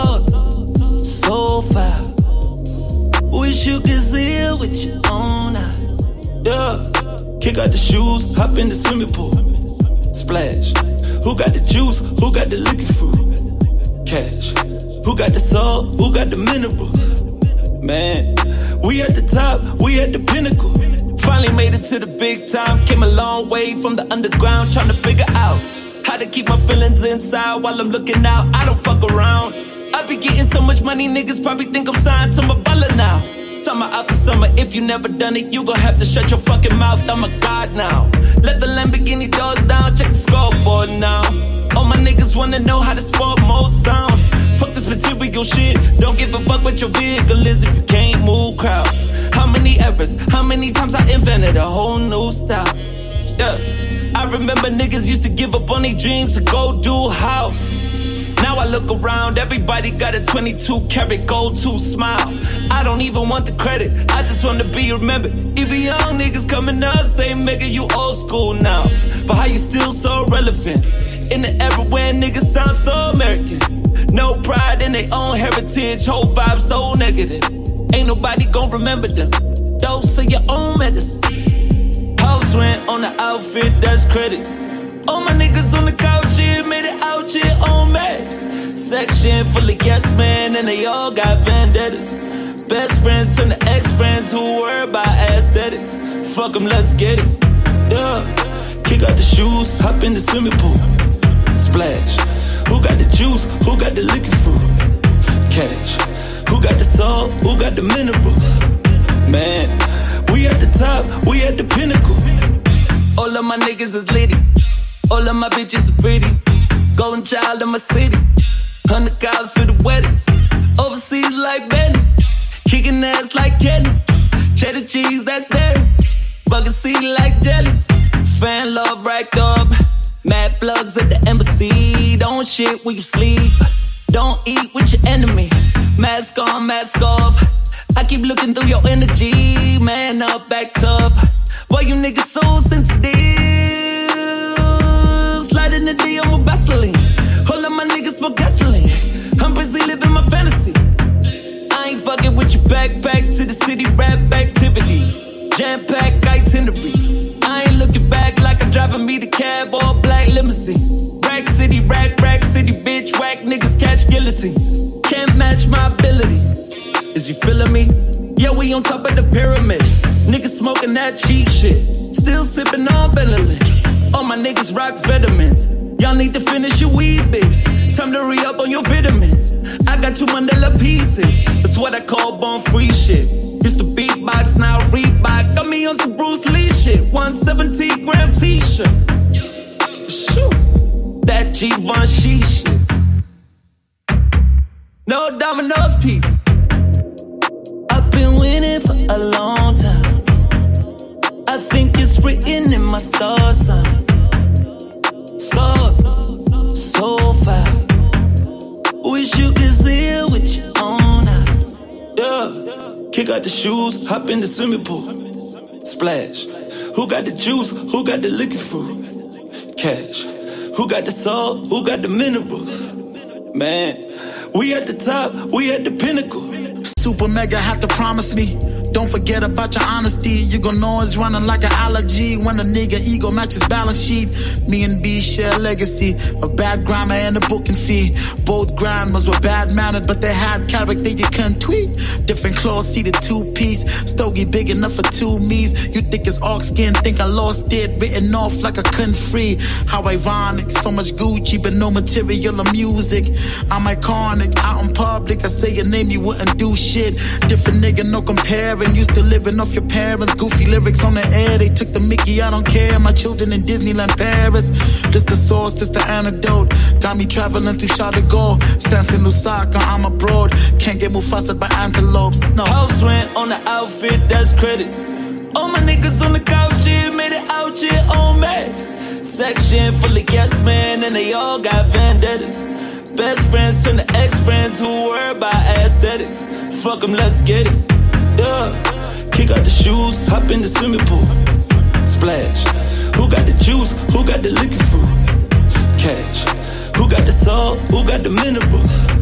sauce, so foul. Wish you could see it with your own eyes. Yeah, kick out the shoes, hop in the swimming pool, splash. Who got the juice? Who got the liquor fruit? Cash. Who got the salt? Who got the minerals? Man, we at the top, we at the pinnacle. Finally made it to the big time. Came a long way from the underground, trying to figure out how to keep my feelings inside while I'm looking out. I don't fuck around. I be getting so much money, niggas probably think I'm signed to my baller now. Summer after summer, if you never done it, you gon' have to shut your fucking mouth. I'm a god now. Let the Lamborghini doors down, check the scoreboard now. All my niggas wanna know how the sport mode sound. Fuck this material shit, don't give a fuck what your vehicle is if you can't move crowds. How many errors, how many times I invented a whole new style. Yeah, I remember niggas used to give up on their dreams to go do house. Now I look around, everybody got a 22 karat gold tooth smile. I don't even want the credit, I just want to be remembered. Even young niggas coming up say, nigga, you old school now. But how you still so relevant? In the era where niggas sound so American. No pride in their own heritage, whole vibe so negative. Ain't nobody gon' remember them. Dose of your own medicine. House rent on the outfit, that's credit. All my niggas on the couch here made it out here on me. Section full of yes men and they all got vendettas. Best friends turn to ex-friends who worry about aesthetics. Fuck them, let's get it. Yeah, kick out the shoes, hop in the swimming pool, splash. Who got the juice? Who got the liquor fruit? Cash. Who got the salt? Who got the minerals? Man, we at the top, we at the pinnacle. All of my niggas is litty. All of my bitches are pretty. Golden child of my city. 100 cars for the weddings. Overseas like Benny. Kicking ass like Kenny. Cheddar cheese, that's there. Bucket seed like jellies. Fan love racked up. Mad plugs at the embassy. Don't shit where you sleep. Don't eat with your enemy. Mask on, mask off. I keep looking through your energy. Man up, back up. Boy, you niggas so sensitive. Slide in the D, I'm with Vaseline. All of my niggas smoke gasoline. I'm busy living my fantasy. I ain't fucking with your backpack to the city rap activities. Jam-pack itinerary. I ain't looking back like I'm driving me the cab or black limousine. Rack city, rack city, bitch, whack niggas catch guillotines. Can't match my ability. Is you feeling me? Yeah, we on top of the pyramid. Niggas smoking that cheap shit. Still sipping on Bentley. All my niggas rock vitamins. Y'all need to finish your weed, bitch. Time to re-up on your vitamins. I got 2 Mandela pieces. That's what I call born free shit. Used to beatbox, now Reebok. Got me on some Bruce Lee shit. 170-gram t-shirt. Shoot. That Givenchy shit. No Domino's pizza. I've been winning for a long time. I think it's written in my star sign. Sauce, so foul. Wish you could see it with your own eyes. Yeah, kick out the shoes, hop in the swimming pool, splash. Who got the juice? Who got the liquor fruit? Cash. Who got the salt? Who got the minerals? Man, we at the top, we at the pinnacle. Super mega had to promise me. Don't forget about your honesty. You gon' know it's running like an allergy when a nigga ego matches balance sheet. Me and B share legacy, a bad grammar and a booking fee. Both grandmas were bad-mannered, but they had character you couldn't tweet. Different clothes, see the 2-piece. Stogie big enough for 2 me's. You think it's ox skin, think I lost it. Written off like I couldn't free. How ironic, so much Gucci, but no material or music. I'm iconic, out in public, I say your name, you wouldn't do shit. Different nigga, no comparing. Used to living off your parents. Goofy lyrics on the air, they took the Mickey, I don't care. My children in Disneyland Paris. Just the source, just the antidote. Got me traveling through Charles de Gaulle. Stamps in Lusaka, I'm abroad. Can't get Mufasa by antelopes, no. House rent on the outfit, that's credit. All my niggas on the couch here made it out here on me. Section full of yes men and they all got vendettas. Best friends turn to ex-friends who worry about aesthetics. Fuck them, let's get it. Yeah, kick out the shoes, hop in the swimming pool, splash. Who got the juice? Who got the liquor fruit? Cash. Who got the salt? Who got the minerals?